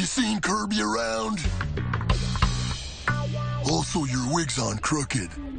seen Kirby around? Also, your wig's on crooked.